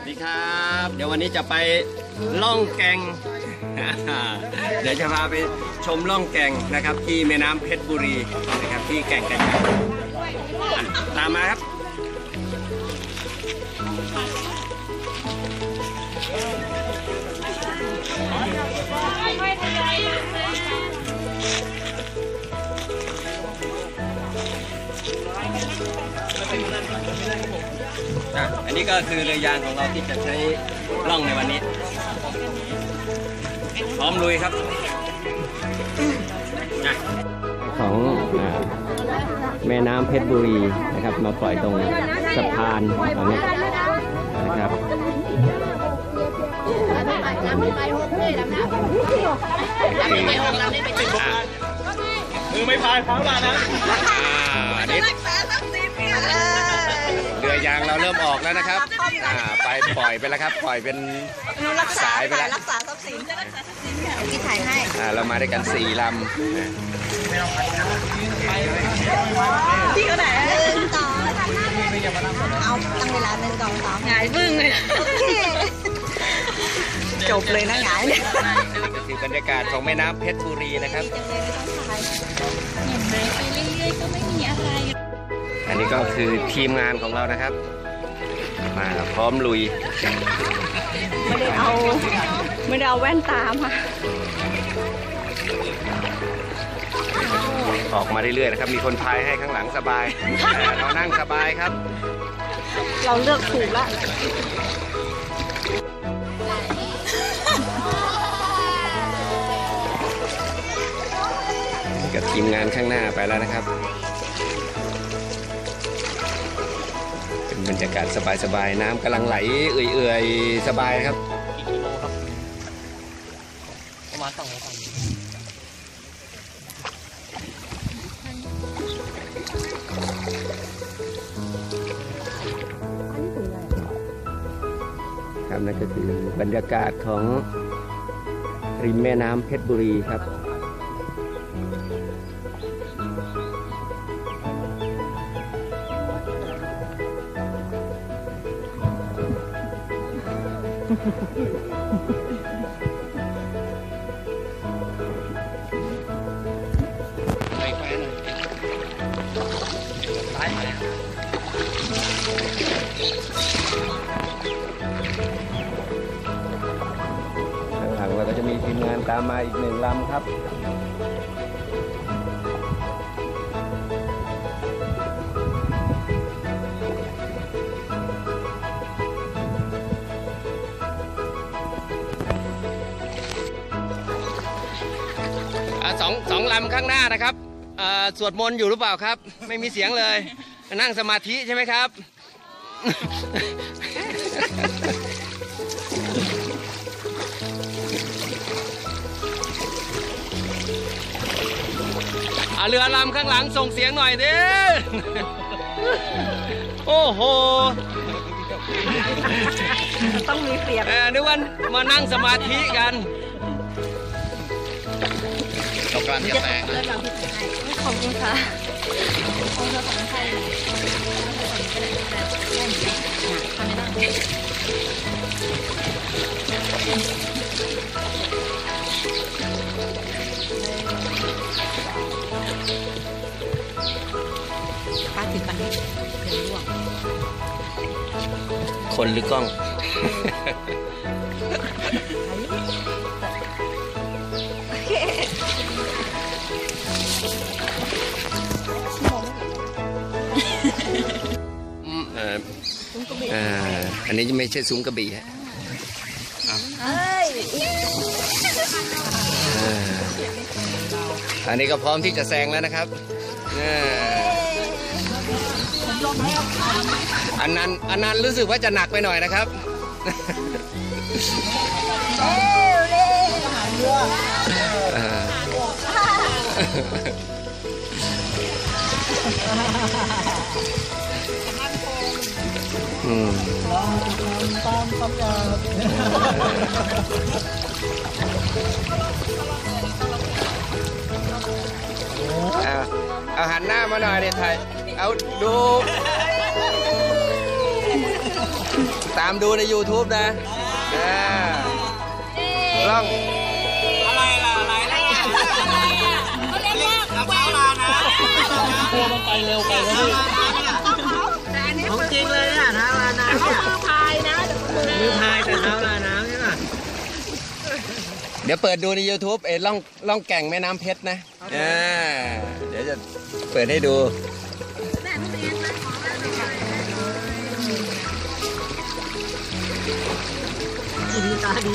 ดีครับเดี๋ยววันนี้จะไปล่องแก่ง เดี๋ยวจะพาไปชมล่องแก่งนะครับที่แม่น้ำเพชรบุรีนะครับที่แก่งกระจานตามมาครับอันนี้ก็คือเรือยางของเราที่จะใช้ล่องในวันนี้พร้อมลุยครับของแม่น้ำเพชรบุรีนะครับมาปล่อยตรงสะพานตรงนี้นะครับมือไม่พายเท้าลานะเรือยางเราเริ่มออกแล้วนะครับไปปล่อยไปแล้วครับปล่อยเป็นสายไปแล้วรักษาทรัพย์สินที่ถ่ายให้เรามาด้วยกัน4 ลำพี่เขาไหนต่อเอาตั้งเวลา1 2 3หงายบึ้งเลยจบเลยนะหงายเลยคือบรรยากาศของแม่น้ำเพชรบุรีนะครับไปเรื่อยๆก็ไม่มีอะไรอันนี้ก็คือทีมงานของเรานะครับมาพร้อมลุยไม่ได้เอาแว่นตามาออกมาเรื่อยๆนะครับมีคนพายให้ข้างหลังสบายเรานั่งสบายครับเราเลือกถูกแล้วกับทีมงานข้างหน้าไปแล้วนะครับเป็นบรรยากาศสบายๆน้ำกำลังไหลเอื่อยๆสบายครับกี่กิโลครับประมาณ2 โลครับนั่นก็คือบรรยากาศของริมแม่น้ำเพชรบุรีครับข้างหลังเราก็จะมีทีมงานตามมาอีก1 ลำครับสองลำข้างหน้านะครับสวดมนต์อยู่หรือเปล่าครับไม่มีเสียงเลยนั่งสมาธิใช่ไหมครับเรือลำข้างหลังส่งเสียงหน่อยดิโอ้โหต้องมีเสียงนึกว่ามานั่งสมาธิกันเรากำลังจะแตกขอบคุณค่ะป้าติดปันนี้เดี๋ยวล่วงคนหรือกล้องอันนี้ไม่ใช่ซุ้มกระบี่ฮะอันนี้ก็พร้อมที่จะแซงแล้วนะครับอันนั้นรู้สึกว่าจะหนักไปหน่อยนะครับตามคำหยาบเอาหันหน้ามาหน่อยเดี๋ยวถ่ายเอาดูตามดูใน YouTube นะล่องอะไรล่ะอะไรล่ะเขาเรียกว่าเท้าลานะตัวมันไปเร็วไปแล้วพี่ของจริงเลยเนี่ยเท้าลาน้ำเนี่ยมือพายนะมือพายแต่เท้าลาน้ำใช่ป่ะเดี๋ยวเปิดดูใน YouTube ล่องแก่งแม่น้ำเพชรนะเดี๋ยวจะเปิดให้ดูตาดี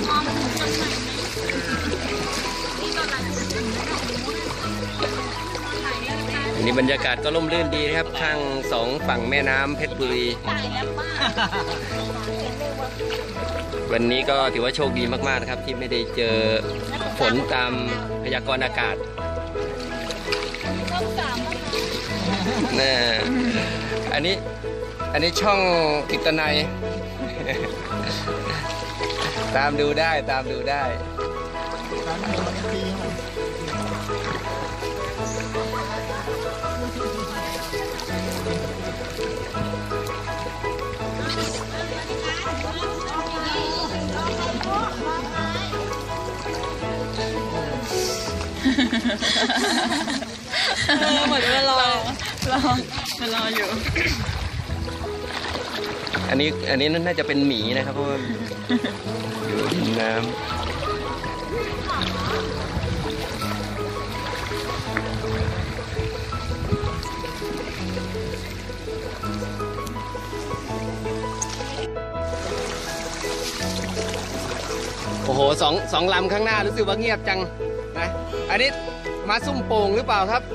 อันนี้บรรยากาศก็ร่มรื่นดีนะครับข้างสองฝั่งแม่น้ำเพชรบุรีวันนี้ก็ถือว่าโชคดีมากๆนะครับที่ไม่ได้เจอฝนตามพยากรณ์อากาศน่อันนี้ช่องกิตนัยตามดูได้เหมือนมารออยู่อันนี้น่าจะเป็นหมีนะครับเพราะว่าอยู่ริมน้ำโอ้โหสองลำข้างหน้ารู้สึกว่าเงียบจังนะอันนี้มาซุ่มโป่งหรือเปล่าครับ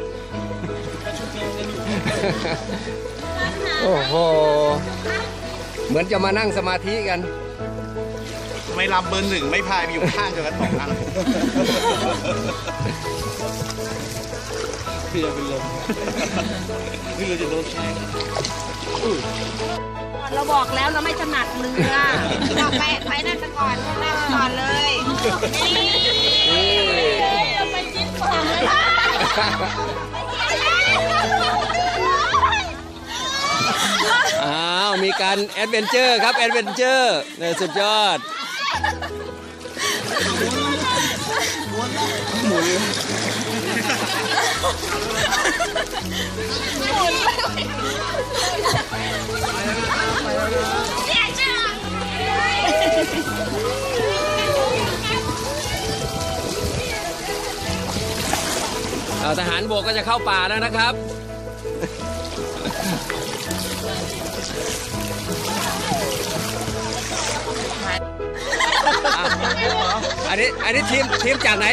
โอ้โหเหมือนจะมานั่งสมาธิกันไม่ลำเบอร์หนึ่งไม่พายไปอยู่ข้างกันสองอันเพื่อเป็นลมเพื่อจะโดนแทงเราบอกแล้วเราไม่ถนัดเรือเราไปนั่นก่อนนั่นก่อนเลยเราไปจิ้มฝั่งเลยอ้าวมีการแอดเวนเจอร์ครับแอดเวนเจอร์เนี่ยสุดยอดหมุนทหารบกก็จะเข้าป่าแล้วนะครับอันนี้ทีมจากไหน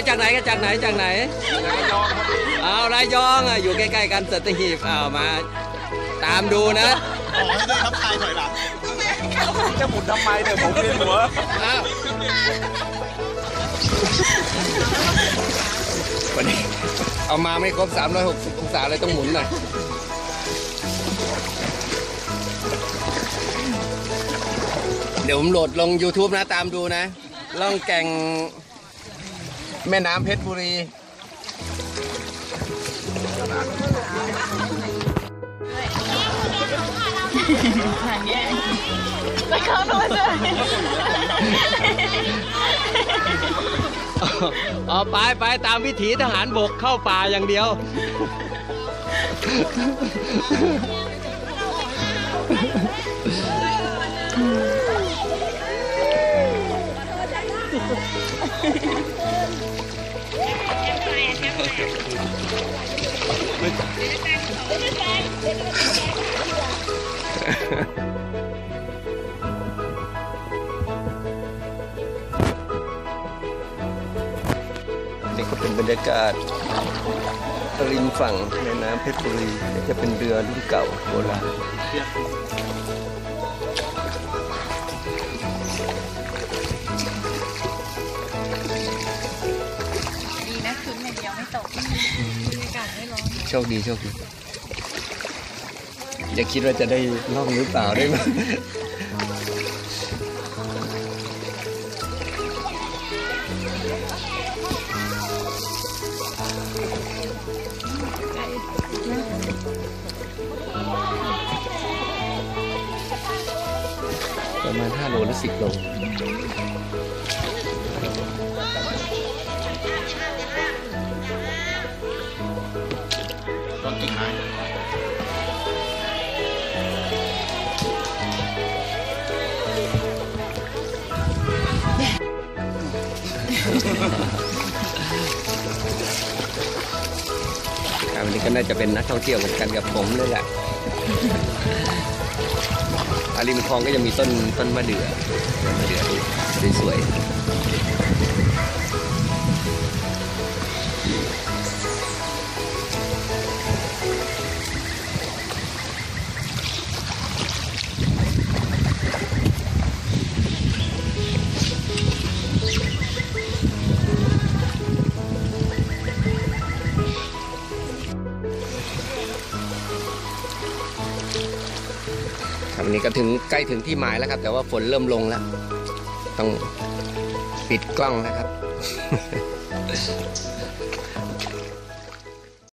เอาระยองอยู่ใกล้ๆกันสัตหีบมาตามดูนะขอให้ได้ทับทายถอยหลังจะหมุนทำไมเดี๋ยวผมเรียนหัววันนี้เอามาไม่ครบ360องศาเลยต้องหมุนหน่อยเดี๋ยวผมโหลดลง YouTube นะตามดูนะล่องแก่งแม่น้ำเพชรบุรีไปเข้าโน้นเลยไปตามวิถีทหารบกเข้าป่าอย่างเดียวนี่ก็เป็นบรรยากาศริมฝั่งแม่น้ำเพชรบุรีจะเป็นเรือรุ่นเก่าโบราณดีนะคืนอย่างเดียวไม่ตกอากาศไม่ร้อนโชคดีอย่าคิดว่าจะได้ล่องหรือเปล่าได้ไหมประมาณ5 โลหรือ 10 โลรถกี่คันวันนี้ก็น่าจะเป็นนักท่องเที่ยวเหมือนกันกับผมเลยแหละริมคลองก็จะมีต้นมะเดื่อสวยวันนี้ก็ใกล้ถึงที่หมายแล้วครับแต่ว่าฝนเริ่มลงแล้วต้องปิดกล้องนะครับ